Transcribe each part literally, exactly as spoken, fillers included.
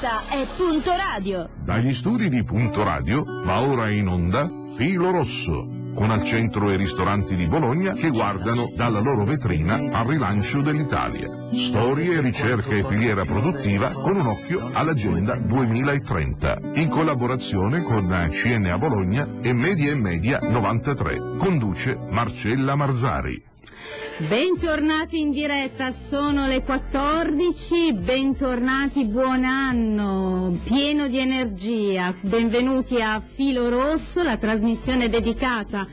Questa è Punto Radio. Dagli studi di Punto Radio va ora in onda Filo Rosso, con al centro i ristoranti di Bologna che guardano dalla loro vetrina al rilancio dell'Italia. Storie, ricerca e filiera produttiva con un occhio all'Agenda duemilatrenta, in collaborazione con C N A Bologna e Media e Media novantatré. Conduce Marcella Marzari. Bentornati in diretta, sono le quattordici, bentornati, buon anno, pieno di energia, benvenuti a Filo Rosso, la trasmissione dedicata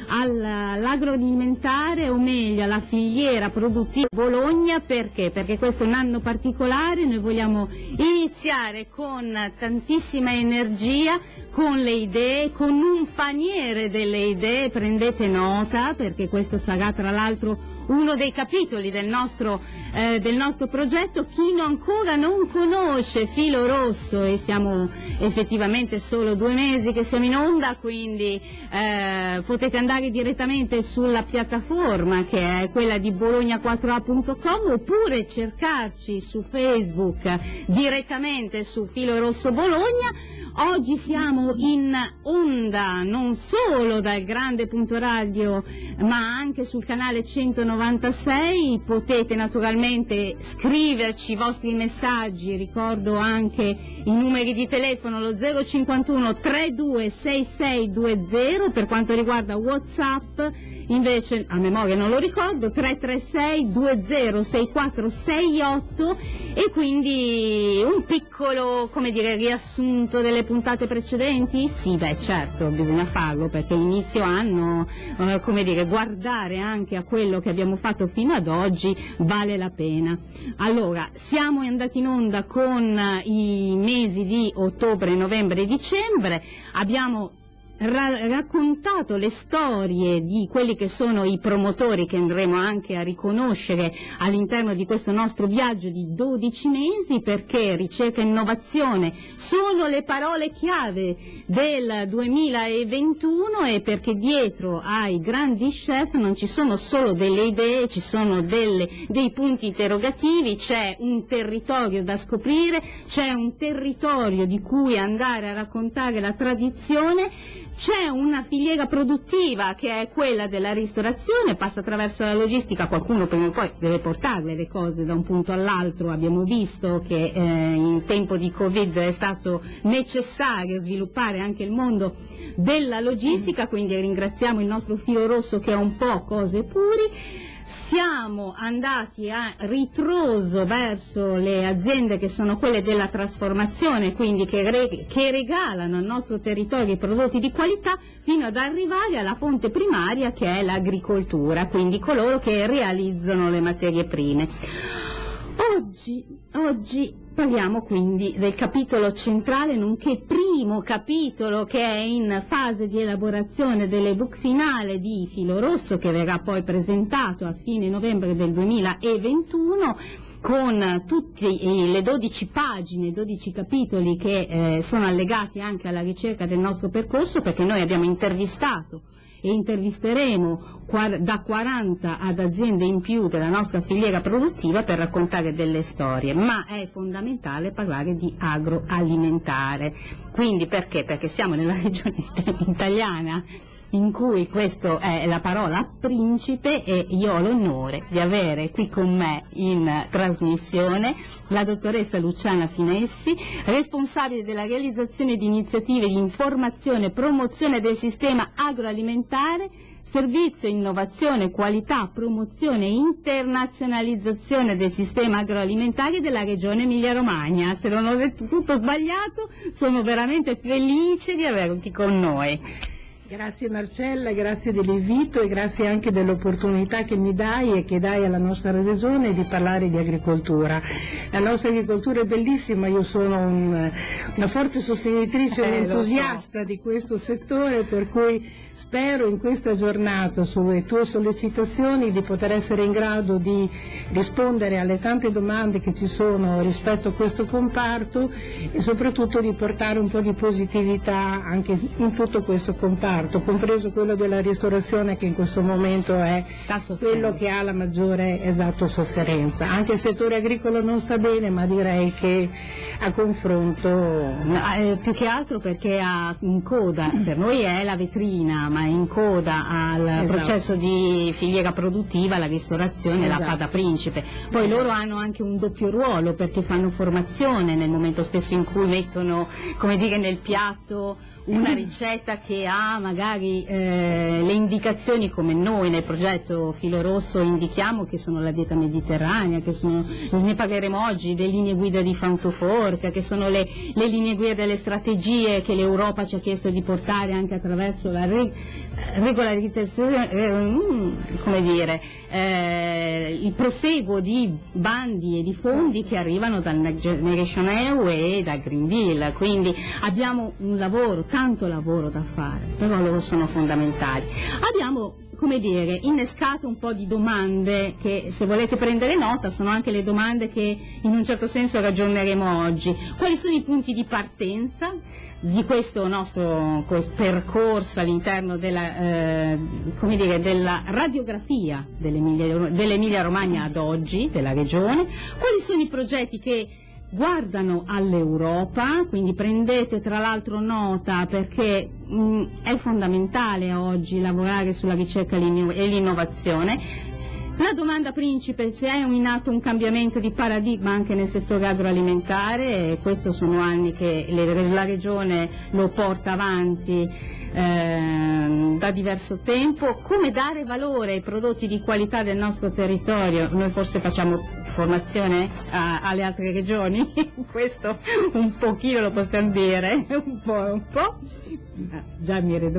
all'agroalimentare, o meglio alla filiera produttiva Bologna. Perché? Perché questo è un anno particolare, noi vogliamo iniziare con tantissima energia, con le idee, con un paniere delle idee, prendete nota perché questo sarà tra l'altro uno dei capitoli del nostro, eh, del nostro progetto. Chi non ancora non conosce Filo Rosso, e siamo effettivamente solo due mesi che siamo in onda, quindi eh, potete andare direttamente sulla piattaforma che è quella di bologna quattro a punto com, oppure cercarci su Facebook direttamente su Filo Rosso Bologna. Oggi siamo in onda non solo dal grande Punto Radio ma anche sul canale centonovantasei, potete naturalmente scriverci i vostri messaggi, ricordo anche i numeri di telefono, lo zero cinquantuno trentadue sessantasei venti, per quanto riguarda WhatsApp invece a memoria non lo ricordo, tre tre sei venti sei quattro sei otto, e quindi un piccolo, come dire, riassunto delle puntate precedenti? Sì, beh certo, bisogna farlo perché inizio anno, eh, come dire, guardare anche a quello che abbiamo fatto fino ad oggi vale la pena. Allora, siamo andati in onda con i mesi di ottobre, novembre e dicembre, abbiamo Ra raccontato le storie di quelli che sono i promotori che andremo anche a riconoscere all'interno di questo nostro viaggio di dodici mesi, perché ricerca e innovazione sono le parole chiave del duemilaventuno, e perché dietro ai grandi chef non ci sono solo delle idee, ci sono delle, dei punti interrogativi, c'è un territorio da scoprire, c'è un territorio di cui andare a raccontare la tradizione. C'è una filiera produttiva che è quella della ristorazione, passa attraverso la logistica, qualcuno prima o poi deve portarle le cose da un punto all'altro. Abbiamo visto che eh, in tempo di Covid è stato necessario sviluppare anche il mondo della logistica, quindi ringraziamo il nostro Filo Rosso che è un po' cose puri. Siamo andati a ritroso verso le aziende che sono quelle della trasformazione, quindi che, re che regalano al nostro territorio i prodotti di qualità, fino ad arrivare alla fonte primaria che è l'agricoltura, quindi coloro che realizzano le materie prime. Oggi, oggi parliamo quindi del capitolo centrale, nonché primo capitolo che è in fase di elaborazione dell'ebook finale di Filo Rosso, che verrà poi presentato a fine novembre del duemilaventuno, con tutte le dodici pagine, dodici capitoli che eh, sono allegati anche alla ricerca del nostro percorso, perché noi abbiamo intervistato e intervisteremo da quaranta ad aziende in più della nostra filiera produttiva per raccontare delle storie, ma è fondamentale parlare di agroalimentare. Quindi perché? Perché siamo nella regione italiana in cui questa è la parola principe, e io ho l'onore di avere qui con me in trasmissione la dottoressa Luciana Finessi, responsabile della realizzazione di iniziative di informazione e promozione del sistema agroalimentare, servizio, innovazione, qualità, promozione e internazionalizzazione del sistema agroalimentare della regione Emilia-Romagna. Se non ho detto tutto sbagliato, sono veramente felice di averti con noi. Grazie Marcella, grazie dell'invito e grazie anche dell'opportunità che mi dai e che dai alla nostra regione di parlare di agricoltura. La nostra agricoltura è bellissima, io sono un, una forte sostenitrice e eh, entusiasta so. di questo settore, per cui spero in questa giornata, sulle tue sollecitazioni, di poter essere in grado di rispondere alle tante domande che ci sono rispetto a questo comparto e soprattutto di portare un po' di positività anche in tutto questo comparto, compreso quello della ristorazione, che in questo momento è quello che ha la maggiore esatto sofferenza. Anche il settore agricolo non sta bene, ma direi che a confronto. No, eh, più che altro perché ha in coda, per noi è la vetrina, ma è in coda al esatto. processo di filiera produttiva, la ristorazione, esatto. la Fada Principe. Poi loro hanno anche un doppio ruolo perché fanno formazione nel momento stesso in cui mettono, come dire, nel piatto una ricetta che ha magari eh, le indicazioni, come noi nel progetto Filo Rosso indichiamo, che sono la dieta mediterranea, che sono, ne parleremo oggi, le linee guida di Fantoforca, che sono le, le linee guida delle strategie che l'Europa ci ha chiesto di portare anche attraverso la re, regolarizzazione, eh, come dire, eh, il proseguo di bandi e di fondi che arrivano dal Next Generation E U e dal Green Deal, quindi abbiamo un lavoro, tanto lavoro da fare, però loro sono fondamentali. Abbiamo, come dire, innescato un po' di domande che, se volete prendere nota, sono anche le domande che in un certo senso ragioneremo oggi. Quali sono i punti di partenza di questo nostro percorso all'interno della, eh, come dire, della radiografia dell'Emilia, dell'Emilia Romagna ad oggi, della regione? Quali sono i progetti che guardano all'Europa, quindi prendete tra l'altro nota perché mh, è fondamentale oggi lavorare sulla ricerca e l'innovazione. La domanda principe: c'è in atto un cambiamento di paradigma anche nel settore agroalimentare, e questo sono anni che le, la Regione lo porta avanti eh, da diverso tempo. Come dare valore ai prodotti di qualità del nostro territorio? Noi forse facciamo formazione a, alle altre regioni, questo un pochino lo possiamo dire, un po', un po'. Ah, già mi vedo.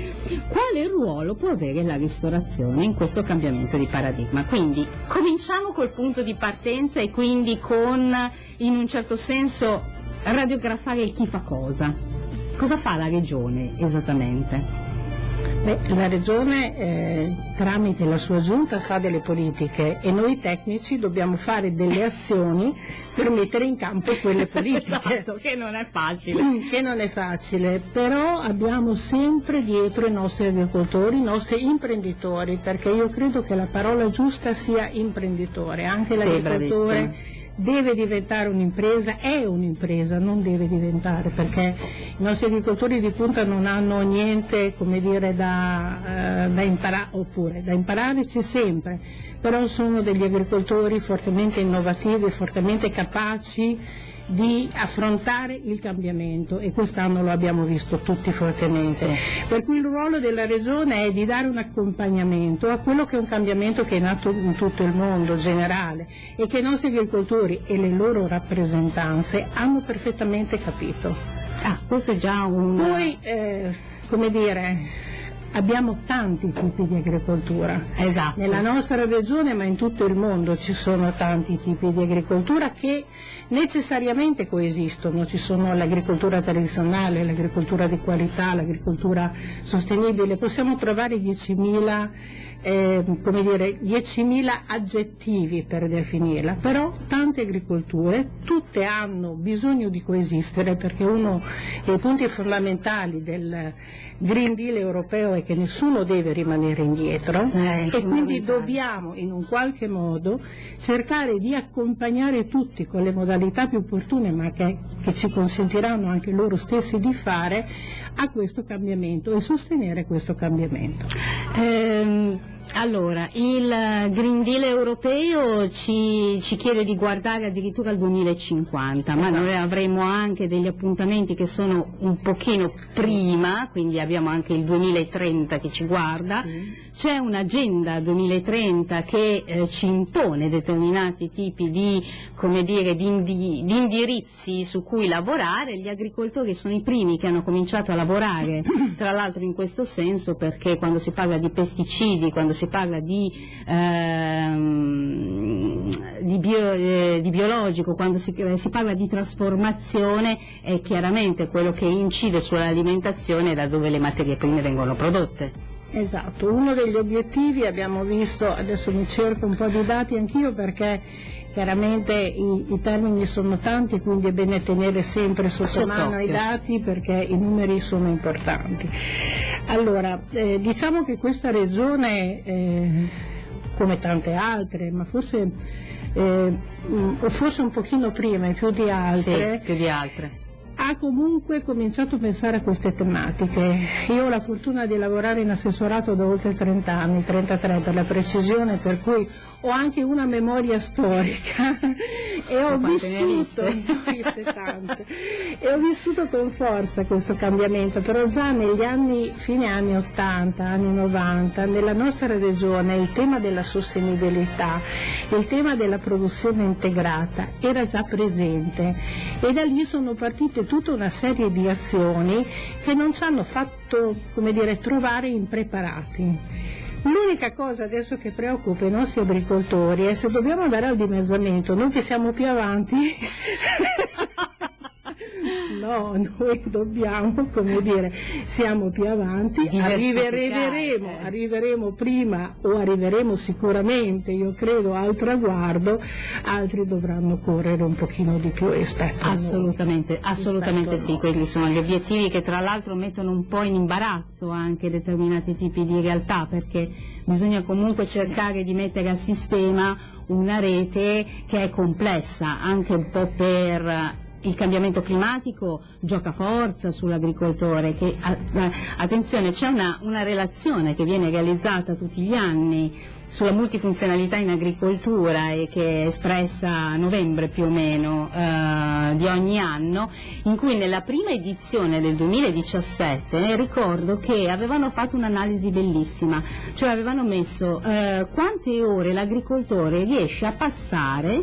Quale ruolo può avere la ristorazione in questo cambiamento di paradigma? Quindi cominciamo col punto di partenza e quindi con, in un certo senso, radiografare il chi fa cosa. Cosa fa la regione esattamente? Beh, la Regione eh, tramite la sua giunta fa delle politiche e noi tecnici dobbiamo fare delle azioni per mettere in campo quelle politiche. Esatto, che non è facile. Che non è facile, però abbiamo sempre dietro i nostri agricoltori, i nostri imprenditori, perché io credo che la parola giusta sia imprenditore, anche l'agricoltore deve diventare un'impresa, è un'impresa, non deve diventare, perché i nostri agricoltori di punta non hanno niente, come dire, da, eh, da imparare, oppure da imparare c'è sempre, però sono degli agricoltori fortemente innovativi, fortemente capaci di affrontare il cambiamento, e quest'anno lo abbiamo visto tutti fortemente. Per cui il ruolo della Regione è di dare un accompagnamento a quello che è un cambiamento che è nato in tutto il mondo generale e che i nostri agricoltori e le loro rappresentanze hanno perfettamente capito. Ah, questo è già un... Poi, eh, come dire, abbiamo tanti tipi di agricoltura. Esatto. Nella nostra regione, ma in tutto il mondo ci sono tanti tipi di agricoltura che necessariamente coesistono. Ci sono l'agricoltura tradizionale, l'agricoltura di qualità, l'agricoltura sostenibile. Possiamo trovare diecimila eh, come dire, diecimila aggettivi per definirla, però tante agricolture, tutte hanno bisogno di coesistere, perché uno dei punti fondamentali del Green Deal europeo è che nessuno deve rimanere indietro eh, e quindi dobbiamo in un qualche modo cercare di accompagnare tutti con le modalità più opportune, ma che, che ci consentiranno anche loro stessi di fare, a questo cambiamento e sostenere questo cambiamento. Ehm, allora, il Green Deal europeo ci, ci chiede di guardare addirittura al duemilacinquanta, ma esatto. Noi avremo anche degli appuntamenti che sono un pochino prima, quindi abbiamo anche il duemilatrenta che ci guarda. Sì. C'è un'agenda duemilatrenta che eh, ci impone determinati tipi di, come dire, di, indi, di indirizzi su cui lavorare. Gli agricoltori sono i primi che hanno cominciato a lavorare, tra l'altro in questo senso, perché quando si parla di pesticidi, quando si parla di, ehm, di, bio, eh, di biologico, quando si, eh, si parla di trasformazione, è chiaramente quello che incide sull'alimentazione, da dove le materie prime vengono prodotte. Esatto, uno degli obiettivi, abbiamo visto, adesso mi cerco un po' di dati anch'io perché chiaramente i, i termini sono tanti, quindi è bene tenere sempre sotto, sotto mano i dati perché i numeri sono importanti. Allora, eh, diciamo che questa regione, eh, come tante altre, ma forse eh, o forse un pochino prima e più di altre, sì, più di altre, ha comunque cominciato a pensare a queste tematiche. Io ho la fortuna di lavorare in assessorato da oltre trenta anni, trentatré per la precisione, per cui ho anche una memoria storica e ho vissuto, viste tante, e ho vissuto con forza questo cambiamento, però già negli anni, fine anni ottanta, anni novanta, nella nostra regione il tema della sostenibilità, il tema della produzione integrata era già presente, e da lì sono partite tutta una serie di azioni che non ci hanno fatto, come dire, trovare impreparati. L'unica cosa adesso che preoccupa i nostri agricoltori è se dobbiamo andare al dimezzamento, noi che siamo più avanti. No, noi dobbiamo, come dire, siamo più avanti, arriveremo, eh. arriveremo prima o arriveremo sicuramente, io credo, al traguardo, altri dovranno correre un pochino di più rispetto a noi. Assolutamente, assolutamente Rispetto a sì, noi. quelli sono gli obiettivi che tra l'altro mettono un po' in imbarazzo anche determinati tipi di realtà, perché bisogna comunque cercare di mettere a sistema una rete che è complessa, anche un po' per il cambiamento climatico gioca forza sull'agricoltore, che attenzione, c'è una, una relazione che viene realizzata tutti gli anni sulla multifunzionalità in agricoltura e che è espressa a novembre più o meno eh, di ogni anno, in cui nella prima edizione del duemiladiciassette ricordo che avevano fatto un'analisi bellissima, cioè avevano messo eh, quante ore l'agricoltore riesce a passare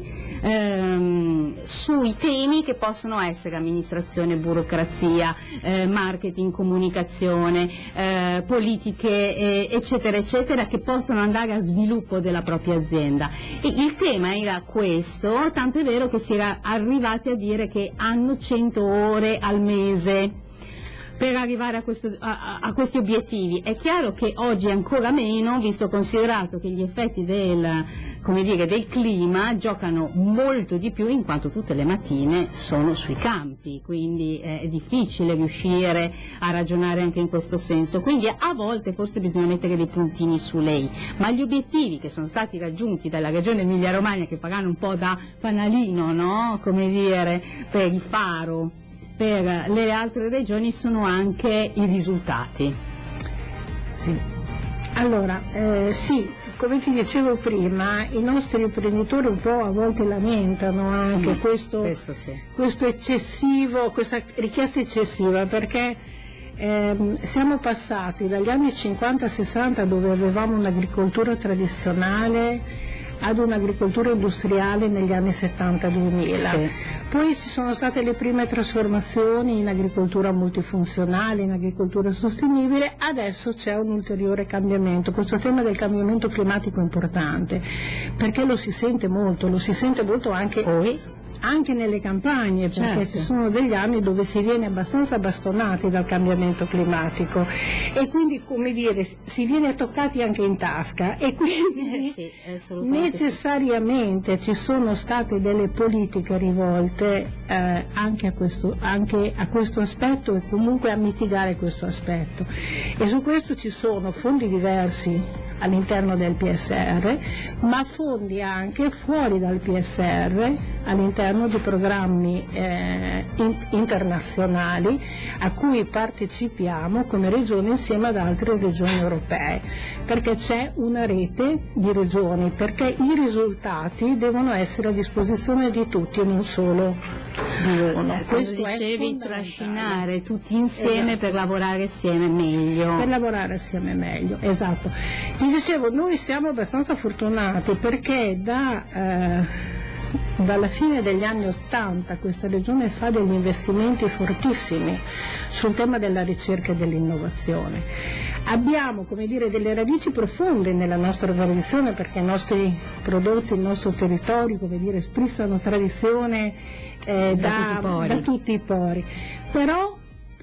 ehm, sui temi che possono essere amministrazione, burocrazia, eh, marketing, comunicazione, eh, politiche, eh, eccetera, eccetera, che possono andare a sviluppo della propria azienda. E il tema era questo, tanto è vero che si era arrivati a dire che hanno cento ore al mese per arrivare a, questo, a, a questi obiettivi. È chiaro che oggi ancora meno, visto considerato che gli effetti del, come dire, del clima giocano molto di più, in quanto tutte le mattine sono sui campi, quindi è difficile riuscire a ragionare anche in questo senso. Quindi a volte forse bisogna mettere dei puntini su lei, ma gli obiettivi che sono stati raggiunti dalla regione Emilia-Romagna, che faranno un po' da fanalino, no? Come dire, per il faro per le altre regioni, sono anche i risultati. Sì. Allora, eh, sì, come ti dicevo prima, i nostri imprenditori un po' a volte lamentano anche mm, questo, questo, sì. questo eccessivo, questa richiesta eccessiva, perché ehm, siamo passati dagli anni cinquanta sessanta, dove avevamo un'agricoltura tradizionale, ad un'agricoltura industriale negli anni settanta duemila. Sì. Poi ci sono state le prime trasformazioni in agricoltura multifunzionale, in agricoltura sostenibile, adesso c'è un ulteriore cambiamento. Questo tema del cambiamento climatico è importante, perché lo si sente molto, lo si sente molto anche... Poi? Anche nelle campagne, perché certo, ci sono degli anni dove si viene abbastanza bastonati dal cambiamento climatico e quindi, come dire, si viene toccati anche in tasca, e quindi eh sì, necessariamente sì, ci sono state delle politiche rivolte eh, anche, a questo, anche a questo aspetto, e comunque a mitigare questo aspetto, e su questo ci sono fondi diversi all'interno del P S R, ma fondi anche fuori dal P S R, all'interno di programmi eh, in, internazionali a cui partecipiamo come regione insieme ad altre regioni europee, perché c'è una rete di regioni, perché i risultati devono essere a disposizione di tutti e non solo di uno. Questo dicevi, trascinare tutti insieme, esatto, per lavorare assieme meglio. Per lavorare assieme meglio, esatto. Ti dicevo, noi siamo abbastanza fortunati perché da... Eh, dalla fine degli anni Ottanta questa regione fa degli investimenti fortissimi sul tema della ricerca e dell'innovazione. Abbiamo, come dire, delle radici profonde nella nostra tradizione, perché i nostri prodotti, il nostro territorio, come dire, sprizzano tradizione eh, da, da, tutti da tutti i pori. Però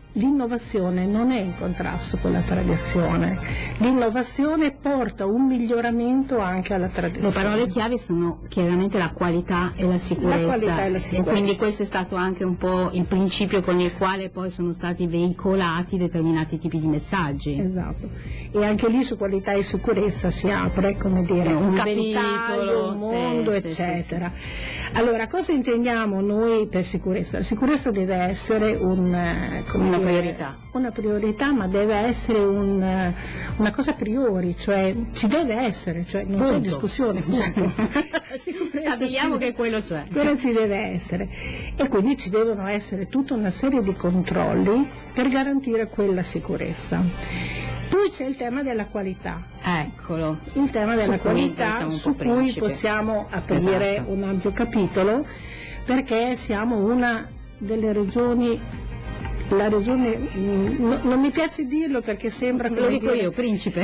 l'innovazione non è in contrasto con la tradizione, l'innovazione porta un miglioramento anche alla tradizione. Le parole chiave sono chiaramente la qualità e la sicurezza, la qualità e la sicurezza. E quindi questo è stato anche un po' il principio con il quale poi sono stati veicolati determinati tipi di messaggi. Esatto, e anche lì su qualità e sicurezza si apre, come dire, un, un ventaglio, un mondo, sì, eccetera. Sì, sì, sì. Allora, cosa intendiamo noi per sicurezza? La sicurezza deve essere un, come una dire, priorità. Una priorità, ma deve essere un, una cosa a priori, cioè ci deve essere, cioè non punto. C'è discussione. Stabiliamo che quello c'è. Quello ci deve essere. E quindi ci devono essere tutta una serie di controlli per garantire quella sicurezza. Poi c'è il tema della qualità. Eccolo. Il tema della su qualità cui su cui principe. possiamo aprire esatto. un ampio capitolo, perché siamo una delle regioni, la regione, no, non mi piace dirlo perché sembra che... Lo dico dire, io, principe.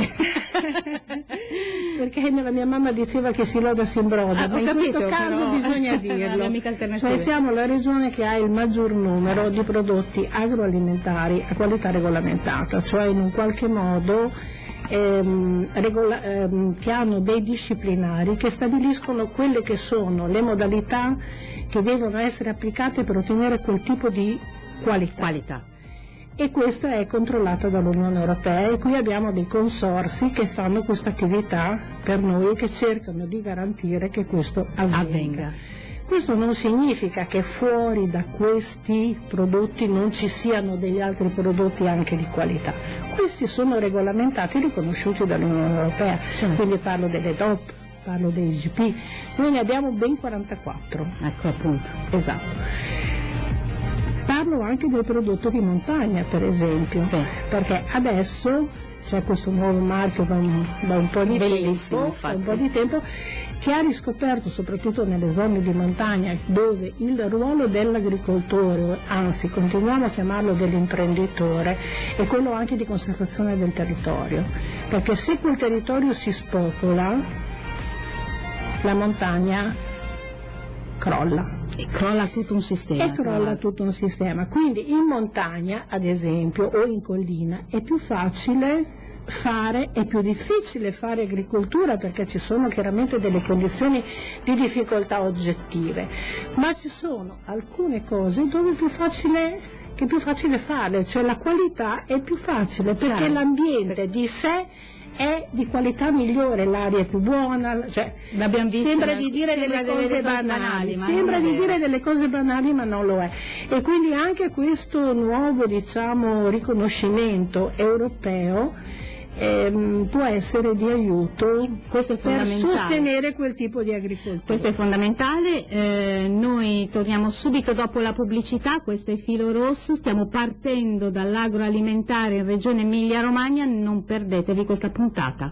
Perché la mia mamma diceva che si loda si imbroda, ah, ma in capito, questo caso però, bisogna dirlo. Cioè siamo la regione che ha il maggior numero di prodotti agroalimentari a qualità regolamentata, cioè in un qualche modo ehm, regola, ehm, che hanno dei disciplinari che stabiliscono quelle che sono le modalità che devono essere applicate per ottenere quel tipo di qualità. qualità. E questa è controllata dall'Unione Europea e qui abbiamo dei consorzi che fanno questa attività per noi e che cercano di garantire che questo avvenga. avvenga. Questo non significa che fuori da questi prodotti non ci siano degli altri prodotti anche di qualità. Questi sono regolamentati e riconosciuti dall'Unione Europea, cioè, quindi parlo delle D O P, parlo dei I G P, noi ne abbiamo ben quarantaquattro. Ecco appunto. Esatto. Parlo anche del prodotto di montagna, per esempio, sì. perché adesso c'è questo nuovo marchio da un, da un po' di tempo, da un po' di tempo che ha riscoperto, soprattutto nelle zone di montagna, dove il ruolo dell'agricoltore, anzi continuiamo a chiamarlo dell'imprenditore, è quello anche di conservazione del territorio, perché se quel territorio si spopola, la montagna crolla. E crolla tutto un sistema. E crolla tutto un sistema. Quindi in montagna, ad esempio, o in collina, è più facile fare, è più difficile fare agricoltura perché ci sono chiaramente delle condizioni di difficoltà oggettive, ma ci sono alcune cose dove è più facile, che è più facile fare, cioè la qualità è più facile perché ah, l'ambiente di sé è di qualità migliore, l'aria è più buona, cioè visto, sembra di dire sembra delle cose banali, banali ma sembra di vero. dire delle cose banali ma non lo è. E quindi anche questo nuovo, diciamo, riconoscimento europeo ehm, può essere di aiuto Questo è per sostenere quel tipo di agricoltura. Questo è fondamentale, eh, noi torniamo subito dopo la pubblicità, questo è Filo Rosso, stiamo partendo dall'agroalimentare in regione Emilia-Romagna, non perdetevi questa puntata.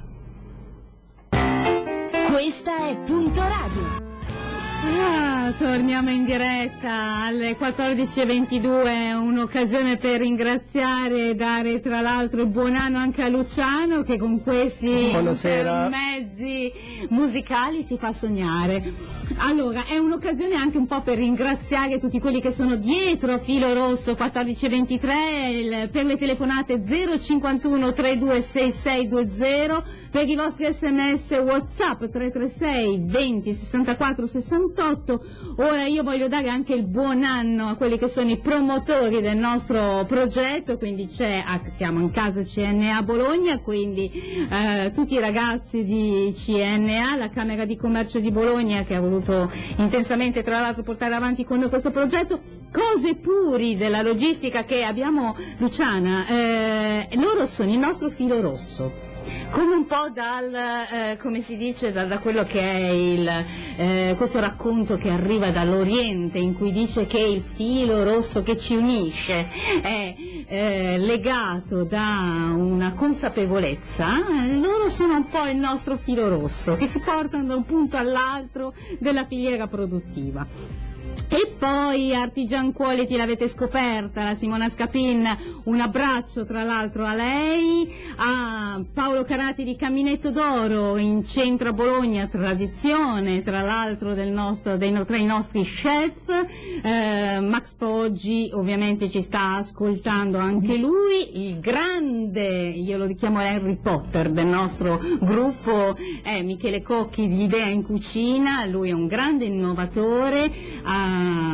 Questa è Punto Radio. Ah, torniamo in diretta alle quattordici e ventidue, un'occasione per ringraziare e dare tra l'altro il buon anno anche a Luciano che con questi mezzi musicali ci fa sognare. Allora, è un'occasione anche un po' per ringraziare tutti quelli che sono dietro Filo Rosso quattordici e ventitré, il, per le telefonate zero cinquantuno trentadue sessantasei venti, per i vostri sms WhatsApp tre tre sei venti sessantaquattro sessantotto. Ora io voglio dare anche il buon anno a quelli che sono i promotori del nostro progetto, quindi c'è, siamo in casa C N A Bologna, quindi eh, tutti i ragazzi di C N A, la Camera di Commercio di Bologna che ha voluto intensamente tra l'altro portare avanti con noi questo progetto, Cose Puri della logistica che abbiamo, Luciana, eh, loro sono il nostro filo rosso. Come un po' dal, eh, come si dice, da, da quello che è il, eh, questo racconto che arriva dall'Oriente in cui dice che il filo rosso che ci unisce è eh, legato da una consapevolezza, eh, loro sono un po' il nostro filo rosso che ci portano da un punto all'altro della filiera produttiva. E poi Artigian Quality l'avete scoperta, la Simona Scapin, un abbraccio tra l'altro a lei, a Paolo Carati di Caminetto d'Oro in centro a Bologna, tradizione tra l'altro del nostro, dei, tra i nostri chef, eh, Max Poggi ovviamente ci sta ascoltando anche lui, il grande, io lo chiamo Harry Potter del nostro gruppo è Michele Cocchi di Idea in Cucina, lui è un grande innovatore, ha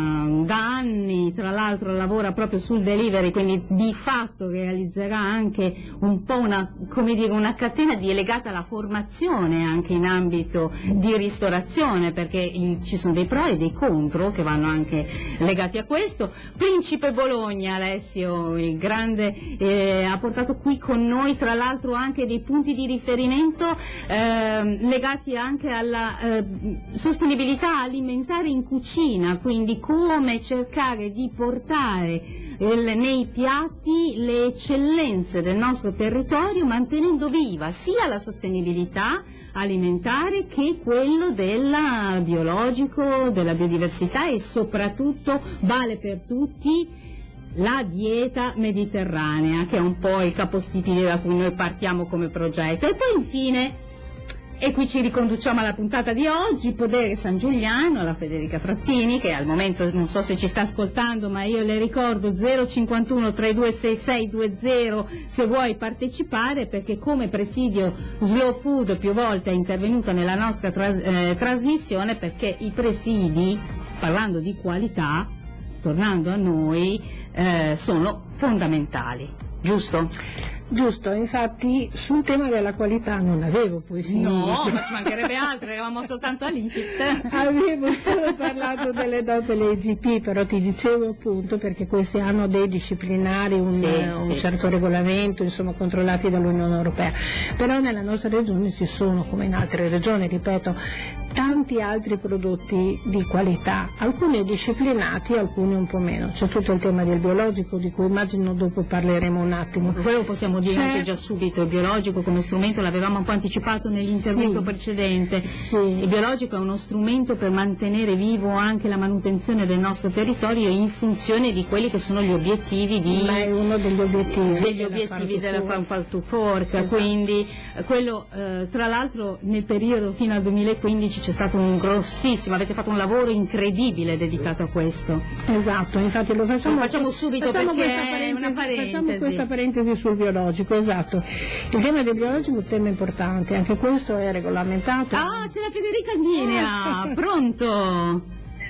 da anni tra l'altro lavora proprio sul delivery, quindi di fatto realizzerà anche un po' una, come dire, una catena di, legata alla formazione anche in ambito di ristorazione, perché il, ci sono dei pro e dei contro che vanno anche legati a questo. Principe Bologna, Alessio, il grande, eh, ha portato qui con noi tra l'altro anche dei punti di riferimento eh, legati anche alla eh, sostenibilità alimentare in cucina, quindi come cercare di portare il, nei piatti le eccellenze del nostro territorio mantenendo viva sia la sostenibilità alimentare che quello del biologico, della biodiversità e soprattutto vale per tutti la dieta mediterranea, che è un po' il capostipite da cui noi partiamo come progetto. E poi infine, e qui ci riconduciamo alla puntata di oggi, Podere San Giuliano, la Federica Frattini, che al momento non so se ci sta ascoltando, ma io le ricordo zero cinquantuno trentadue sessantasei venti se vuoi partecipare, perché come presidio Slow Food più volte è intervenuta nella nostra tras eh, trasmissione, perché i presidi, parlando di qualità, tornando a noi, eh, sono fondamentali, giusto? Giusto, infatti sul tema della qualità non avevo poesia. No, ma ci mancherebbe altro, eravamo soltanto all'incipit. Avevo solo parlato delle dote delle I G P, però ti dicevo appunto perché questi hanno dei disciplinari, un, sì, un sì. certo regolamento, insomma controllati dall'Unione Europea. Però nella nostra regione ci sono, come in altre regioni, ripeto, tanti altri prodotti di qualità, alcuni disciplinati, alcuni un po' meno. C'è tutto il tema del biologico, di cui immagino dopo parleremo un attimo. Quello possiamo dire anche già subito, il biologico come strumento l'avevamo un po' anticipato nell'intervento sì, precedente. Sì. Il biologico è uno strumento per mantenere vivo anche la manutenzione del nostro territorio in funzione di quelli che sono gli obiettivi di... Ma è uno degli obiettivi, degli della obiettivi della Farm to Fork, esatto. Quindi quello eh, tra l'altro nel periodo fino al duemilaquindici c'è stato un grossissimo, avete fatto un lavoro incredibile dedicato a questo. Esatto, infatti lo facciamo, lo facciamo subito facciamo perché questa è una parentesi. Facciamo questa parentesi sul biologico, esatto. Il tema del biologico è un tema importante, anche questo è regolamentato. Ah, c'è la Federica in linea, pronto?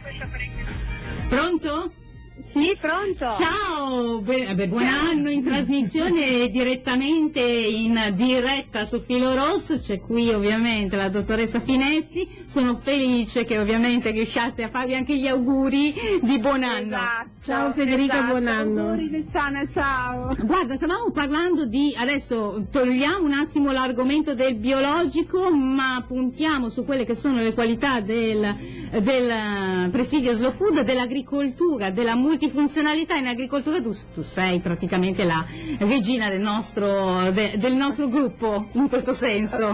Pronto? Sì, pronto. Ciao, beh, beh, buon anno in trasmissione direttamente in diretta su Filo Rosso, c'è qui ovviamente la dottoressa Finessi, sono felice che ovviamente riusciate a farvi anche gli auguri di buon anno. Esatto, ciao Federica, esatto. buon anno. Auguri Luciana, ciao. Guarda, stavamo parlando di, adesso togliamo un attimo l'argomento del biologico, ma puntiamo su quelle che sono le qualità del, del presidio Slow Food, dell'agricoltura, della multifunzionalità in agricoltura. Tu, tu sei praticamente la regina del nostro, de, del nostro gruppo in questo senso.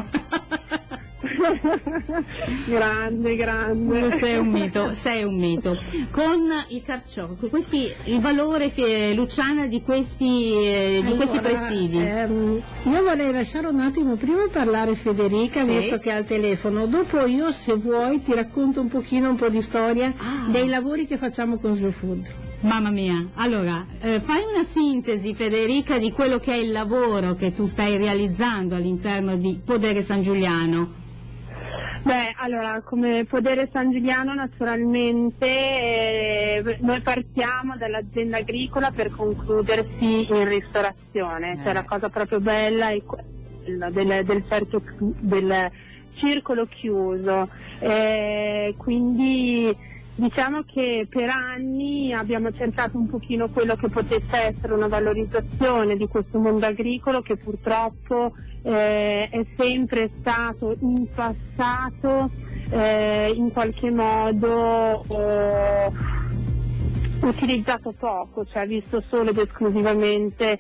grande, grande. Sei un mito, sei un mito. Con il carciofo, questi, il valore, Luciana, di questi, eh, di allora, questi presidi. Ehm, io vorrei lasciare un attimo prima parlare Federica, sì, visto che è al telefono, dopo io se vuoi ti racconto un pochino, un po' di storia ah. dei lavori che facciamo con Slow Food. Mamma mia, allora eh, fai una sintesi Federica di quello che è il lavoro che tu stai realizzando all'interno di Podere San Giuliano. Beh, allora, come Podere San Giuliano naturalmente eh, noi partiamo dall'azienda agricola per concludersi in ristorazione, eh. cioè la cosa proprio bella è quella del, del, certo, del circolo chiuso, eh, quindi diciamo che per anni abbiamo cercato un pochino quello che potesse essere una valorizzazione di questo mondo agricolo che purtroppo eh, è sempre stato in passato eh, in qualche modo eh, utilizzato poco, cioè visto solo ed esclusivamente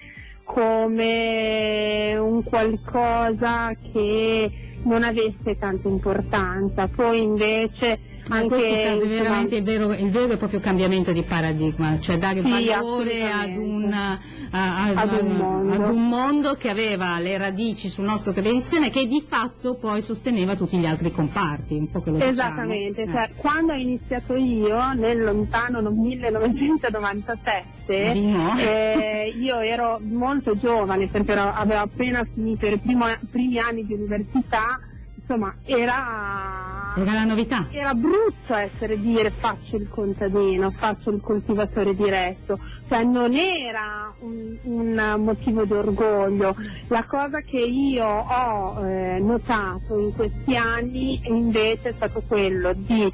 come un qualcosa che non avesse tanta importanza. Poi invece Ma anche, questo è insomma, veramente il vero, il vero e proprio cambiamento di paradigma, cioè dare sì, valore ad un, a, a, ad, un mondo. ad un mondo che aveva le radici sul nostro tradizione, che di fatto poi sosteneva tutti gli altri comparti, un po' che lo Esattamente, diciamo. cioè, quando ho iniziato io nel lontano millenovecentonovantasette, no. eh, io ero molto giovane perché ero, avevo appena finito i primi, primi anni di università, insomma era, era la novità. Era brutto essere dire faccio il contadino, faccio il coltivatore diretto, cioè non era un, un motivo di orgoglio. La cosa che io ho eh, notato in questi anni invece è stato quello di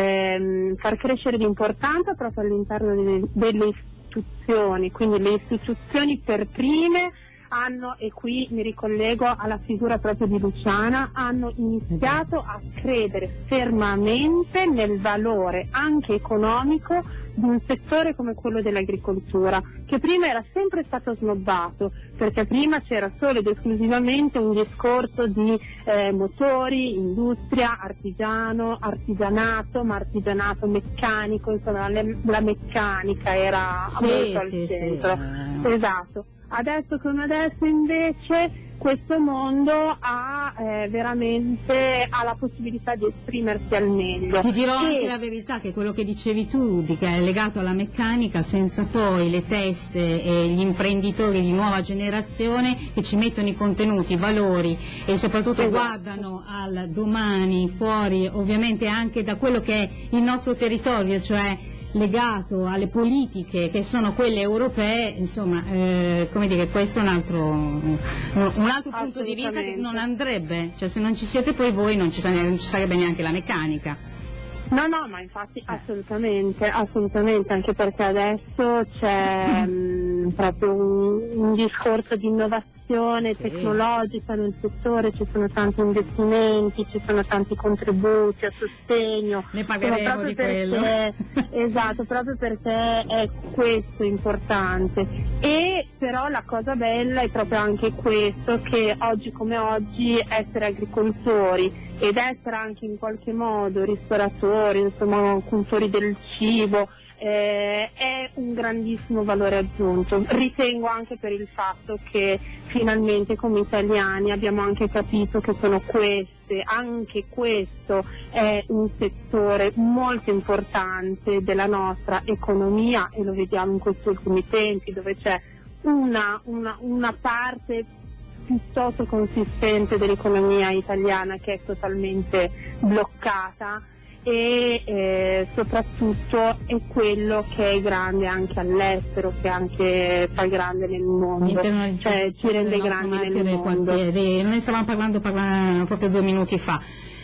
ehm, far crescere l'importanza proprio all'interno delle, delle istituzioni, quindi le istituzioni per prime hanno, e qui mi ricollego alla figura proprio di Luciana, hanno iniziato a credere fermamente nel valore anche economico di un settore come quello dell'agricoltura, che prima era sempre stato snobbato, perché prima c'era solo ed esclusivamente un discorso di eh, motori, industria, artigiano, artigianato, ma artigianato meccanico, insomma le, la meccanica era sì, molto al sì, centro. Sì. Esatto. Adesso come adesso invece questo mondo ha eh, veramente ha la possibilità di esprimersi al meglio. Ti dirò e... anche la verità, che quello che dicevi tu, di che è legato alla meccanica, senza poi le teste e gli imprenditori di nuova generazione che ci mettono i contenuti, i valori e soprattutto esatto. guardano al domani, fuori ovviamente anche da quello che è il nostro territorio, cioè legato alle politiche che sono quelle europee, insomma, eh, come dire, questo è un altro, un altro punto di vista che non andrebbe, cioè se non ci siete poi voi non ci, non ci sarebbe neanche la meccanica. No, no, ma infatti assolutamente, assolutamente, anche perché adesso c'è mh, proprio un, un discorso di innovazione sì. tecnologica nel settore, ci sono tanti investimenti, ci sono tanti contributi a sostegno. Ne pagheremo di quello. Esatto, proprio perché è questo importante. E però la cosa bella è proprio anche questo, che oggi come oggi essere agricoltori ed essere anche in qualche modo ristoratori, insomma cultori del cibo, eh, è un grandissimo valore aggiunto. Ritengo anche per il fatto che finalmente come italiani abbiamo anche capito che sono queste, anche questo è un settore molto importante della nostra economia, e lo vediamo in questi ultimi tempi, dove c'è una, una, una parte piuttosto consistente dell'economia italiana che è totalmente bloccata, e eh, soprattutto è quello che è grande anche all'estero, che anche fa grande nel mondo, cioè ci rende grandi nel mondo. Noi stavamo parlando parla, proprio due minuti fa.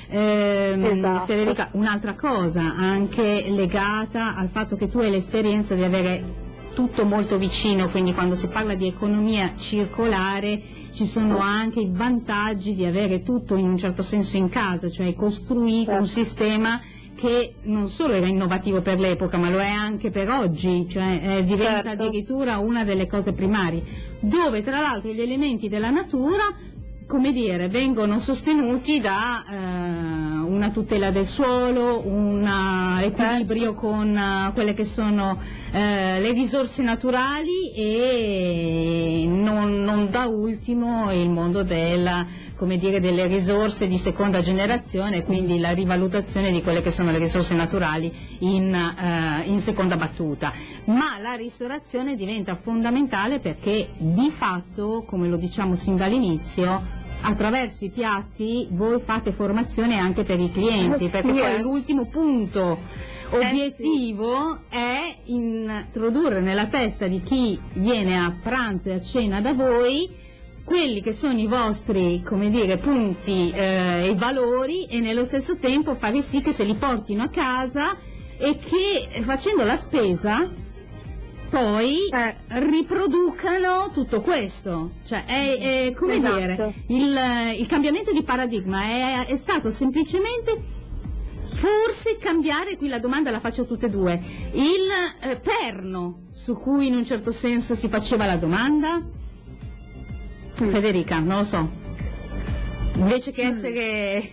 Eh, esatto. Federica, un'altra cosa anche legata al fatto che tu hai l'esperienza di avere tutto molto vicino, quindi quando si parla di economia circolare ci sono anche i vantaggi di avere tutto in un certo senso in casa, cioè hai costruito un sistema che non solo era innovativo per l'epoca, ma lo è anche per oggi, cioè eh, diventa certo. addirittura una delle cose primarie, dove tra l'altro gli elementi della natura, come dire, vengono sostenuti da eh, una tutela del suolo, un equilibrio con uh, quelle che sono eh, le risorse naturali, e non, non da ultimo il mondo della, come dire, delle risorse di seconda generazione, quindi la rivalutazione di quelle che sono le risorse naturali in, uh, in seconda battuta. Ma la ristorazione diventa fondamentale perché di fatto, come lo diciamo sin dall'inizio, attraverso i piatti voi fate formazione anche per i clienti, perché poi l'ultimo punto obiettivo è introdurre nella testa di chi viene a pranzo e a cena da voi quelli che sono i vostri, come dire, punti e eh, valori, e nello stesso tempo fare sì che se li portino a casa e che facendo la spesa poi eh. riproducano tutto questo, cioè è, è come esatto. dire, il, il cambiamento di paradigma è, è stato semplicemente forse cambiare, qui la domanda la faccio a tutte e due, il eh, perno su cui in un certo senso si faceva la domanda. mm. Federica, non lo so. invece che essere,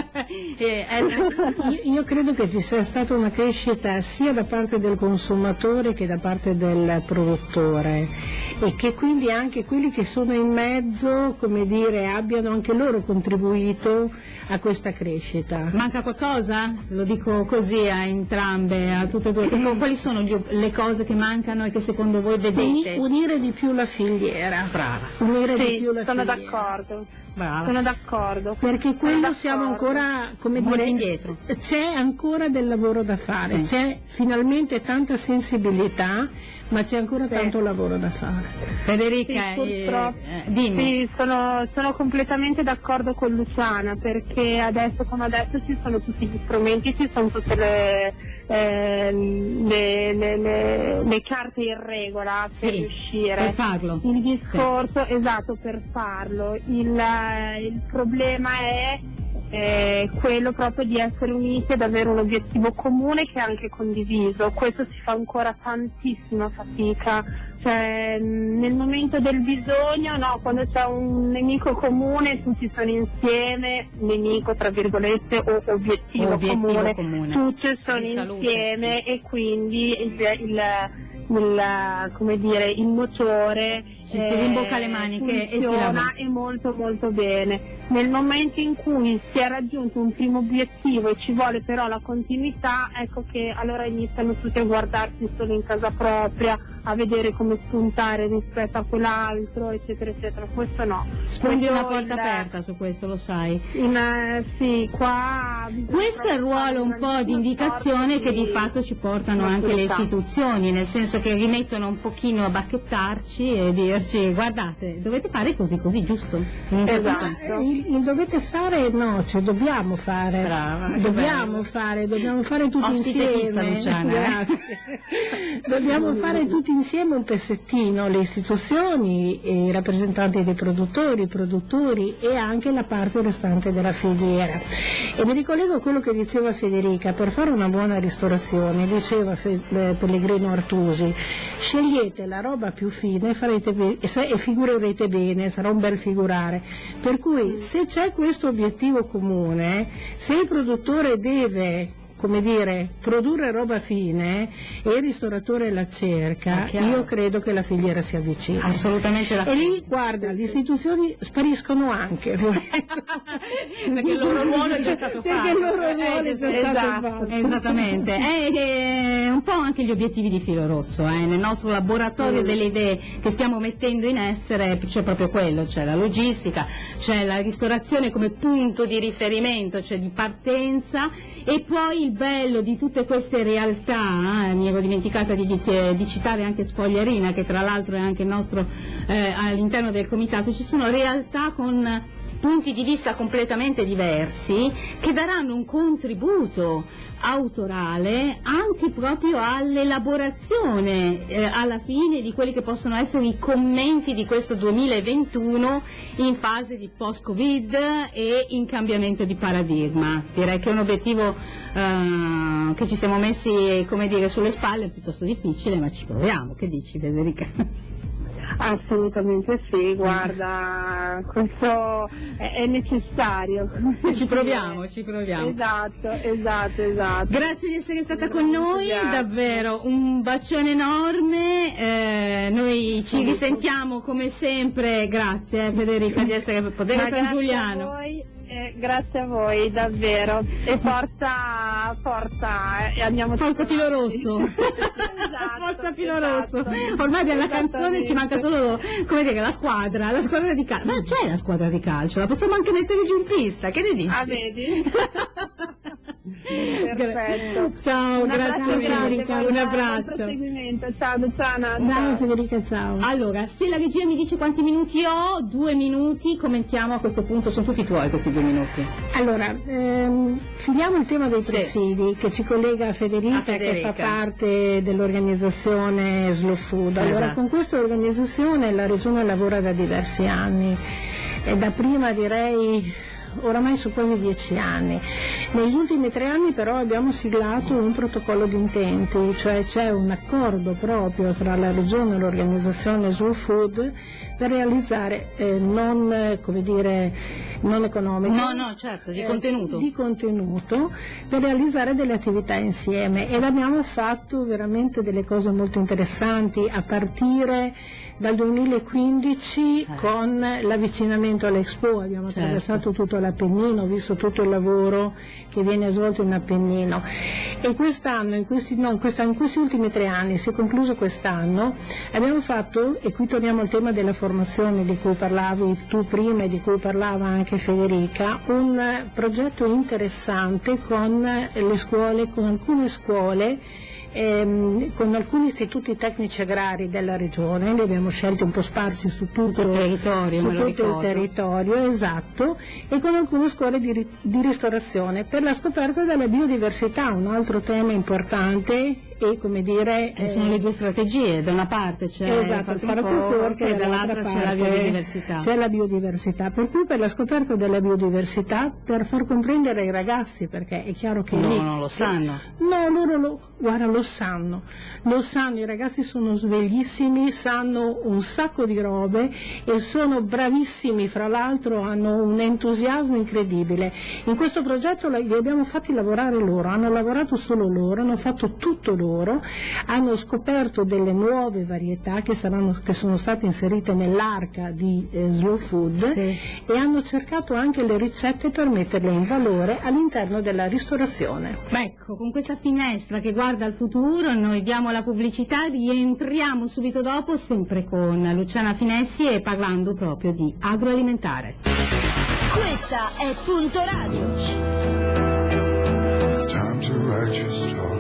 eh, essere... Io, io credo che ci sia stata una crescita sia da parte del consumatore che da parte del produttore, e che quindi anche quelli che sono in mezzo, come dire, abbiano anche loro contribuito a questa crescita. Manca qualcosa? Lo dico così a entrambe, a tutte e due. Quali sono gli, le cose che mancano e che secondo voi vedete? Unire di più la filiera. Brava. Unire sì, di più la sono filiera. d'accordo. Brava. Sono d'accordo. Perché quello d'accordo. siamo ancora, come molto dire, indietro. C'è ancora del lavoro da fare, Sì. c'è finalmente tanta sensibilità, ma c'è ancora Sì. tanto lavoro da fare. Federica, Sì, purtroppo. eh, dimmi. Sì, sono, sono completamente d'accordo con Luciana, perché adesso come adesso ci sono tutti gli strumenti, ci sono tutte le, eh, le, le, le, le carte in regola per Sì, riuscire. per farlo. Il discorso, esatto, per farlo. Il, il problema è eh, quello proprio di essere uniti ed avere un obiettivo comune che è anche condiviso. Questo si fa ancora tantissima fatica. Cioè, nel momento del bisogno, no, quando c'è un nemico comune tutti sono insieme, nemico tra virgolette o obiettivo, Obiettivo comune, comune. tutti sono Di salute. insieme e quindi il, il, il, come dire, il motore Ci si rimbocca le maniche e si lavora. funziona e molto molto bene. Nel momento in cui si è raggiunto un primo obiettivo e ci vuole però la continuità, ecco che allora iniziano tutti a guardarsi solo in casa propria, a vedere come spuntare rispetto a quell'altro, eccetera eccetera. Questo no. Sfondi Questo una porta il- aperta su questo, lo sai. In, eh, sì, qua bisogna Questo è il proprio fare ruolo un un po' di grandissimo indicazione sforzo che di fatto ci portano anche le maturità. istituzioni, nel senso che rimettono un pochino a bacchettarci e dirci guardate, dovete fare così così, giusto? In un certo Esatto. senso. Eh, Il, il dovete fare no, cioè dobbiamo fare. Brava, che dobbiamo bello. fare, dobbiamo fare tutti Ospite insieme. fissa, Luciana, eh. Grazie. Dobbiamo fare tutti insieme un pezzettino, le istituzioni, e i rappresentanti dei produttori, i produttori e anche la parte restante della filiera. E mi ricollego a quello che diceva Federica, per fare una buona ristorazione, diceva Fe- eh, Pellegrino Artusi, scegliete la roba più fine farete be- e se- e figurerete bene, sarà un bel figurare. Per cui se c'è questo obiettivo comune, se il produttore deve, come dire, produrre roba fine e il ristoratore la cerca, È chiaro. io credo che la filiera si avvicina. Assolutamente E d'accordo. lì, guarda, le istituzioni spariscono anche. Perché il loro ruolo è già stato fatto. Perché il loro ruolo è già stato Esatto. fatto. Esattamente, è, è un po' anche gli obiettivi di Filo Rosso, eh. Nel nostro laboratorio Mm. delle idee che stiamo mettendo in essere c'è proprio quello, c'è la logistica, c'è la ristorazione come punto di riferimento, cioè di partenza, e poi il bello di tutte queste realtà, eh, mi ero dimenticata di, di, di citare anche Spogliarina, che tra l'altro è anche il nostro eh, all'interno del comitato, ci sono realtà con punti di vista completamente diversi che daranno un contributo autorale anche proprio all'elaborazione eh, alla fine di quelli che possono essere i commenti di questo duemilaventuno in fase di post-Covid e in cambiamento di paradigma. Direi che è un obiettivo eh, che ci siamo messi, come dire, sulle spalle, è piuttosto difficile, ma ci proviamo. Che dici, Federica? Assolutamente sì, guarda, questo è, è necessario. Ci proviamo, ci proviamo. Esatto, esatto, esatto. Grazie di essere stata con noi, Grazie. davvero un bacione enorme, eh, noi ci risentiamo come sempre, grazie eh, Federica di essere Podere Ma San grazie Giuliano. a voi, eh, grazie a voi, davvero. E forza, forza, eh, e andiamo Forza tutti Filo avanti. Rosso, Esatto, Forza Filo esatto. Rosso, ormai della canzone ci manca solo, come dire, la squadra, la squadra di calcio, ma c'è la squadra di calcio, la possiamo anche mettere giù in pista, che ne dici? Ah, vedi? Perfetto. Ciao, Un grazie abbraccio Federica, grande, un buon abbraccio. proseguimento. Ciao Luciana. Ciao Federica, ciao. Allora, se la regia mi dice quanti minuti ho, due minuti, commentiamo a questo punto, sono tutti tuoi questi due minuti. Allora, ehm, finiamo il tema dei Sì. presidi che ci collega a Federica, A Federica. che fa parte dell'organizzazione Slow Food. Allora, Esatto. con questa organizzazione la Regione lavora da diversi anni e da prima direi oramai su quasi dieci anni. Negli ultimi tre anni però abbiamo siglato un protocollo di intenti, cioè c'è un accordo proprio tra la Regione e l'organizzazione Slow Food per realizzare eh, non, eh, come dire, non economico, no, no, certo, di eh, contenuto. di contenuto, per realizzare delle attività insieme, ed abbiamo fatto veramente delle cose molto interessanti a partire dal duemilaquindici eh. con l'avvicinamento all'Expo. Abbiamo certo. attraversato tutto l'Appennino, visto tutto il lavoro che viene svolto in Appennino, e quest'anno, in questi, no, in, questa, in questi ultimi tre anni, si è concluso quest'anno, abbiamo fatto, e qui torniamo al tema della formazione di cui parlavi tu prima e di cui parlava anche Federica, un progetto interessante con le scuole, con alcune scuole, Ehm, con alcuni istituti tecnici agrari della regione, li abbiamo scelti un po' sparsi su tutto, tutto il territorio, su me lo tutto il territorio, esatto, e con alcune scuole di, di ristorazione per la scoperta della biodiversità, un altro tema importante. E come dire, eh, sono le due strategie, da una parte c'è esatto, il farmacoforte e dall'altra c'è la biodiversità. C'è la biodiversità, per cui per la scoperta della biodiversità, per far comprendere ai ragazzi, perché è chiaro che no, lì, non lo sanno. No, loro lo, guarda, lo sanno, lo sanno, i ragazzi sono sveglissimi, sanno un sacco di robe e sono bravissimi, fra l'altro hanno un entusiasmo incredibile. In questo progetto li abbiamo fatti lavorare loro, hanno lavorato solo loro, hanno fatto tutto loro. Hanno scoperto delle nuove varietà che, saranno, che sono state inserite nell'arca di eh, Slow Food, sì. E hanno cercato anche le ricette per metterle in valore all'interno della ristorazione. Ecco, con questa finestra che guarda al futuro noi diamo la pubblicità, rientriamo subito dopo sempre con Luciana Finessi e parlando proprio di agroalimentare. Questa è Punto Radio. It's time to write your story.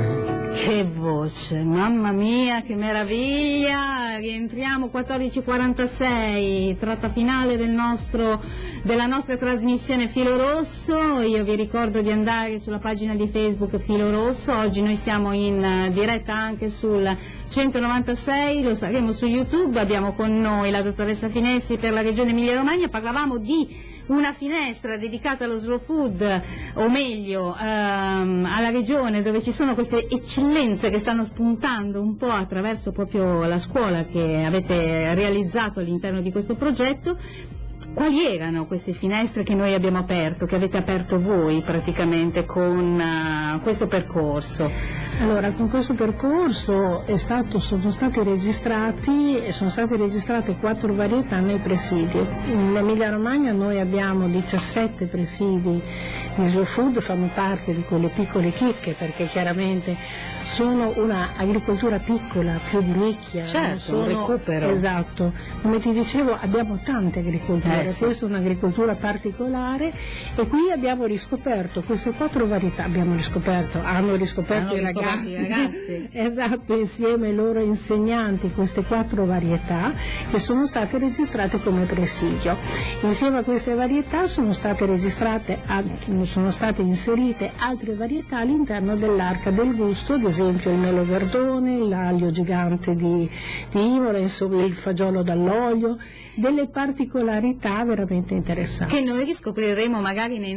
Che voce, mamma mia, che meraviglia! Rientriamo quattordici e quarantasei, tratta finale del nostro, della nostra trasmissione Filo Rosso. Io vi ricordo di andare sulla pagina di Facebook Filo Rosso. Oggi noi siamo in diretta anche sul centonovantasei, lo saremo su YouTube. Abbiamo con noi la dottoressa Finessi per la regione Emilia Romagna. Parlavamo di una finestra dedicata allo slow food, o meglio ehm, alla regione, dove ci sono queste eccellenze che stanno spuntando un po' attraverso proprio la scuola che avete realizzato all'interno di questo progetto. Quali erano queste finestre che noi abbiamo aperto, che avete aperto voi praticamente con uh, questo percorso? Allora, con questo percorso è stato, sono stati registrati e sono state registrate quattro varietà nei presidi. In Emilia Romagna noi abbiamo diciassette presidi di slow food, fanno parte di quelle piccole chicche, perché chiaramente sono una agricoltura piccola, più di nicchia. Certo, sono, un recupero. Esatto, come ti dicevo abbiamo tante agricolture, eh, sì. Questa è un'agricoltura particolare e qui abbiamo riscoperto queste quattro varietà, abbiamo riscoperto, hanno riscoperto, hanno i, riscoperto ragazzi, i ragazzi, esatto, insieme ai loro insegnanti, queste quattro varietà che sono state registrate come presidio. Insieme a queste varietà sono state registrate, sono state inserite altre varietà all'interno dell'arca del gusto, ad esempio il melo verdone, l'aglio gigante di, di Imola, insomma il fagiolo dall'olio, delle particolarità veramente interessanti. Che noi riscopriremo magari nei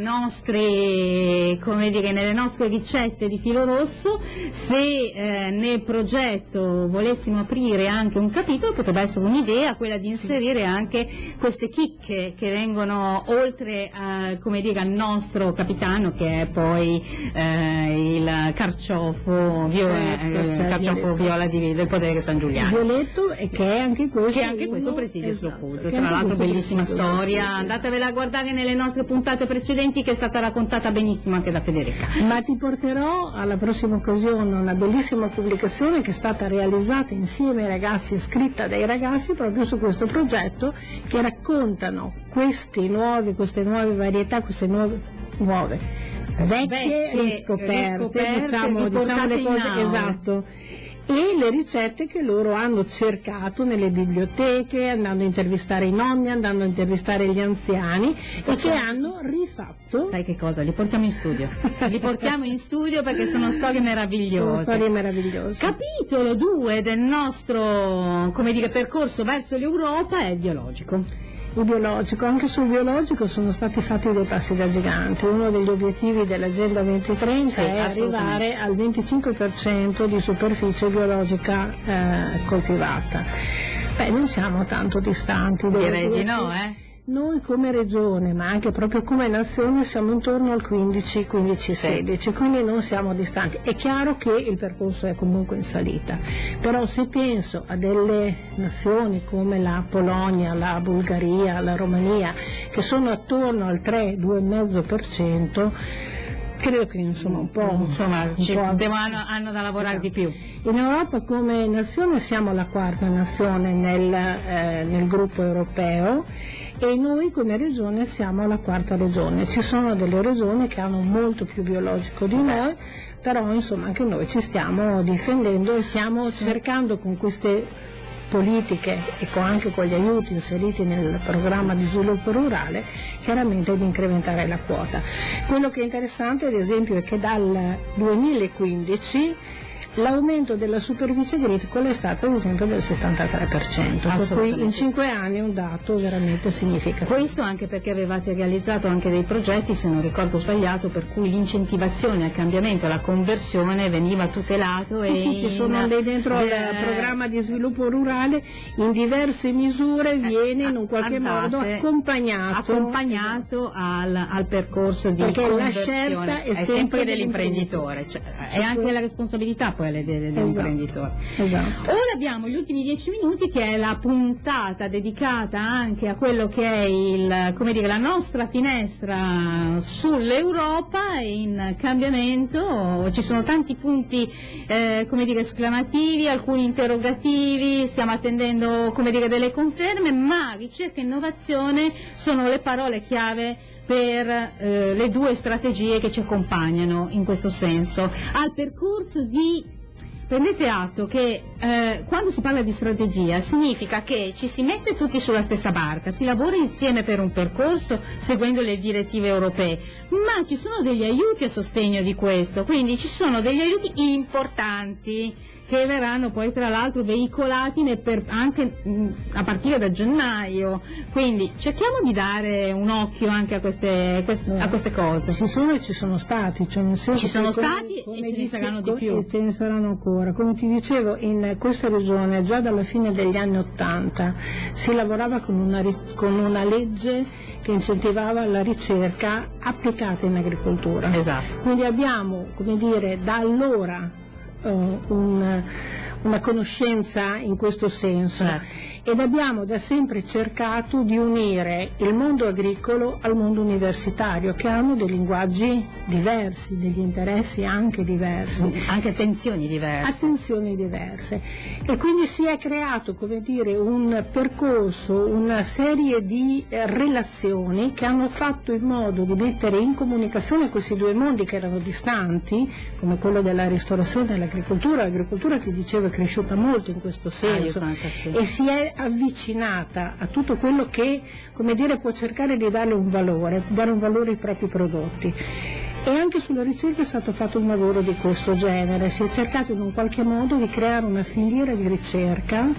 nostri, come dire, nelle nostre ricette di Filo Rosso. Se eh, nel progetto volessimo aprire anche un capitolo, potrebbe essere un'idea quella di inserire sì. anche queste chicche che vengono oltre a, come dire, al nostro capitano, che è poi eh, il carciofo viola, certo, eh, certo, carciofo viola di, del Podere San Giuliano. Violetto, e che è anche questo, che è anche questo uno, presidio esatto, slow food, tra l'altro bellissima storia, andatevela a guardare nelle nostre puntate precedenti, che è stata raccontata benissimo anche da Federica. Ma ti porterò alla prossima occasione una bellissima pubblicazione che è stata realizzata insieme ai ragazzi, scritta dai ragazzi proprio su questo progetto, che raccontano questi nuovi, queste nuove varietà, queste nuove, nuove vecchie, vecchie riscoperte, riscoperte, diciamo, diciamo le cose, esatto, e le ricette che loro hanno cercato nelle biblioteche, andando a intervistare i nonni, andando a intervistare gli anziani, e che hanno rifatto. Sai che cosa? Li portiamo in studio. Li portiamo in studio perché sono storie meravigliose. Sono storie meravigliose. Capitolo due del nostro, come dire, percorso verso l'Europa è il biologico. Il biologico, anche sul biologico sono stati fatti dei passi da gigante. Uno degli obiettivi dell'Agenda duemilatrenta sì, è arrivare al venticinque per cento di superficie biologica eh, coltivata. Beh, non siamo tanto distanti. Direi di no, eh? Noi come regione, ma anche proprio come nazione, siamo intorno al quindici, quindici, sedici, quindi non siamo distanti. È chiaro che il percorso è comunque in salita, però se penso a delle nazioni come la Polonia, la Bulgaria, la Romania, che sono attorno al tre due virgola cinque per cento, credo che insomma un po', insomma, un ci, po' devo, hanno, hanno da lavorare di più. In Europa come nazione siamo la quarta nazione nel, eh, nel gruppo europeo e noi come regione siamo la quarta regione. Ci sono delle regioni che hanno molto più biologico di noi, però insomma anche noi ci stiamo difendendo e stiamo cercando con queste politiche e con, anche con gli aiuti inseriti nel programma di sviluppo rurale chiaramente di incrementare la quota. Quello che è interessante ad esempio è che dal duemilaquindici l'aumento della superficie agricola è stato ad esempio del settantatré per cento, per cui in cinque anni è un dato veramente significativo. Questo anche perché avevate realizzato anche dei progetti, se non ricordo sbagliato, per cui l'incentivazione al cambiamento, alla conversione veniva tutelato. Sì, e sì, ci sono in, lì dentro il eh, programma di sviluppo rurale, in diverse misure viene in un qualche andate, modo accompagnato, accompagnato al, al percorso di perché conversione. La scelta è, è sempre, sempre dell'imprenditore, dell'imprenditore, cioè, è anche la responsabilità poi dell'imprenditore. Esatto. Esatto. Ora abbiamo gli ultimi dieci minuti che è la puntata dedicata anche a quello che è il, come dire, la nostra finestra sull'Europa in cambiamento. Ci sono tanti punti eh, come dire, esclamativi, alcuni interrogativi, stiamo attendendo come dire, delle conferme, ma ricerca e innovazione sono le parole chiave per eh, le due strategie che ci accompagnano in questo senso. Al percorso di prendete atto che eh, quando si parla di strategia significa che ci si mette tutti sulla stessa barca, si lavora insieme per un percorso seguendo le direttive europee, ma ci sono degli aiuti a sostegno di questo, quindi ci sono degli aiuti importanti che verranno poi tra l'altro veicolati nel per, anche mh, a partire da gennaio, quindi cerchiamo di dare un occhio anche a queste, queste, a queste cose. Ci sono e ci sono stati, cioè nel senso ci sono come, stati come e ce ne dice, saranno di più. E ce ne saranno ancora. Come ti dicevo, in questa regione già dalla fine degli anni Ottanta si lavorava con una, con una legge che incentivava la ricerca applicata in agricoltura. Esatto. Quindi abbiamo, come dire, da allora Uh, un, una conoscenza in questo senso, certo. Ed abbiamo da sempre cercato di unire il mondo agricolo al mondo universitario, che hanno dei linguaggi diversi, degli interessi anche diversi, anche attenzioni diverse. attenzioni diverse e quindi si è creato, come dire, un percorso, una serie di eh, relazioni che hanno fatto in modo di mettere in comunicazione questi due mondi che erano distanti, come quello della ristorazione e l'agricoltura. L'agricoltura, che dicevo, è cresciuta molto in questo senso ah, sì. e si è avvicinata a tutto quello che, come dire, può cercare di darle un valore, dare un valore ai propri prodotti. E anche sulla ricerca è stato fatto un lavoro di questo genere, si è cercato in un qualche modo di creare una filiera di ricerca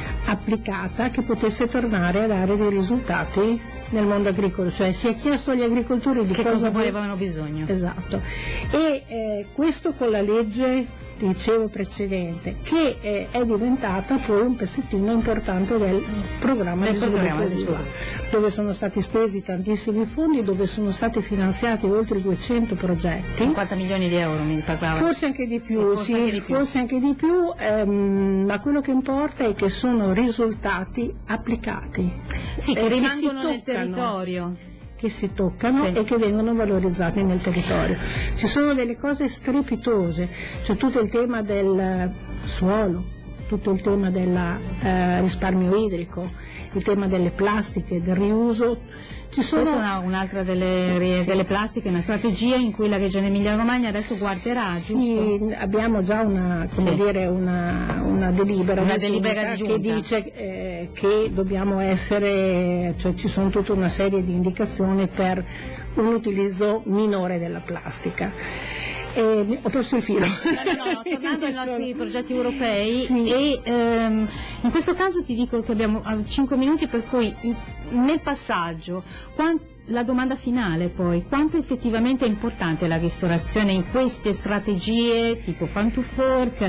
applicata che potesse tornare a dare dei risultati nel mondo agricolo, cioè si è chiesto agli agricoltori di che cosa, cosa avevano bisogno. Esatto. E eh, questo con la legge, dicevo precedente, che eh, è diventata poi un pezzettino importante del programma del di programma sviluppo rurale, dove sono stati spesi tantissimi fondi, dove sono stati finanziati oltre duecento progetti, cinquanta milioni di euro mi parlava. Forse anche di più, sì, forse, sì, anche di più. forse anche di più, ehm, ma quello che importa è che sono risultati applicati, sì, che eh, rimangono che nel territorio, che si toccano sì. e che vengono valorizzati nel territorio. Ci sono delle cose strepitose, c'è tutto il tema del suolo, tutto il tema del eh, risparmio idrico, il tema delle plastiche, del riuso. Ci sono... Questa è un'altra delle, sì. delle plastiche, una strategia in cui la Regione Emilia-Romagna adesso guarderà, giusto? Sì, abbiamo già una, come sì. dire, una, una delibera, una di delibera di che dice eh, che dobbiamo essere, cioè ci sono tutta una serie di indicazioni per un utilizzo minore della plastica. Eh, ho perso il filo. No, no, no, tornando ai nostri progetti europei, Sì. e ehm, in questo caso ti dico che abbiamo cinque minuti, per cui in- nel passaggio, quan- la domanda finale poi, quanto effettivamente è importante la ristorazione in queste strategie tipo Farm to Fork,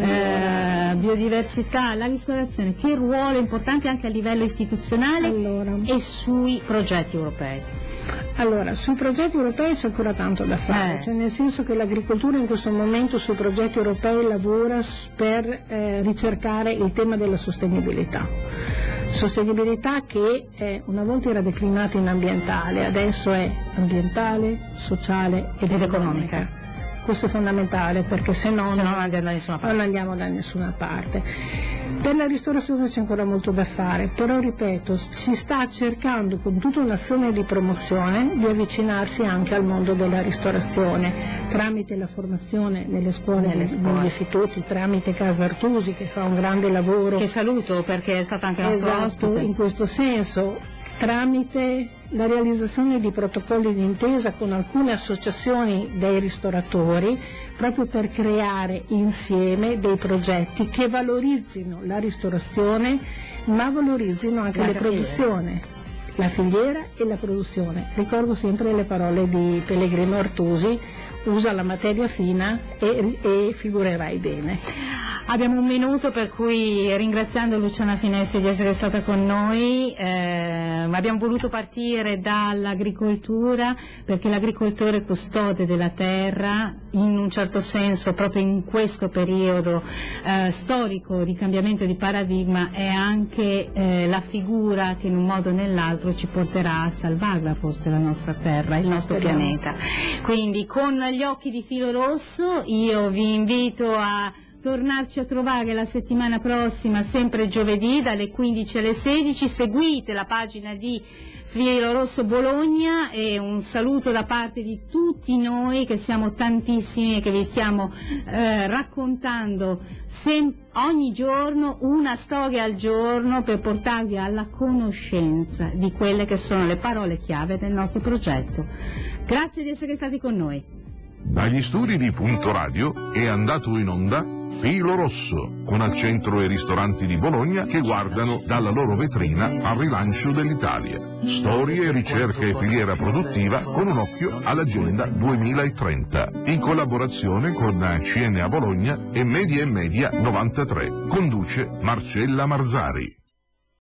eh, biodiversità, la ristorazione, che ruolo è importante anche a livello istituzionale Allora. e sui progetti europei? Allora, sui progetti europei c'è ancora tanto da fare, Eh. cioè nel senso che l'agricoltura in questo momento sui progetti europei lavora s- per eh, ricercare il tema della sostenibilità. Sostenibilità che eh, una volta era declinata in ambientale, adesso è ambientale, sociale ed, Ed economica. economica. Questo è fondamentale perché se no Se no non andiamo da nessuna parte. non andiamo da nessuna parte. Per la ristorazione c'è ancora molto da fare, però ripeto, si sta cercando con tutta un'azione di promozione di avvicinarsi anche al mondo della ristorazione tramite la formazione nelle scuole, Nelle scuole. negli istituti, tramite Casa Artusi che fa un grande lavoro. Che saluto perché è stata anche nostra Esatto, ospite. in questo senso, tramite la realizzazione di protocolli d'intesa con alcune associazioni dei ristoratori, proprio per creare insieme dei progetti che valorizzino la ristorazione, ma valorizzino anche La le filiera. produzioni, la filiera e la produzione. Ricordo sempre le parole di Pellegrino Artusi: usa la materia fina e, e figurerai bene. Abbiamo un minuto, per cui, ringraziando Luciana Finessi di essere stata con noi, eh, abbiamo voluto partire dall'agricoltura, perché l'agricoltore è custode della terra, in un certo senso proprio in questo periodo eh, storico di cambiamento di paradigma, è anche eh, la figura che in un modo o nell'altro ci porterà a salvarla, forse, la nostra terra, il nostro Speriamo. pianeta. Quindi con gli occhi di filo rosso io vi invito a tornarci a trovare la settimana prossima, sempre giovedì, dalle quindici alle sedici. Seguite la pagina di Filo Rosso Bologna, e un saluto da parte di tutti noi, che siamo tantissimi e che vi stiamo eh, raccontando sem- ogni giorno una storia al giorno, per portarvi alla conoscenza di quelle che sono le parole chiave del nostro progetto. Grazie di essere stati con noi. Dagli studi di Punto Radio è andato in onda Filo Rosso, con al centro i ristoranti di Bologna che guardano dalla loro vetrina al rilancio dell'Italia. Storie, ricerca e filiera produttiva con un occhio all'Agenda duemilatrenta, in collaborazione con C N A Bologna e Media e Media novantatré. Conduce Marcella Marzari.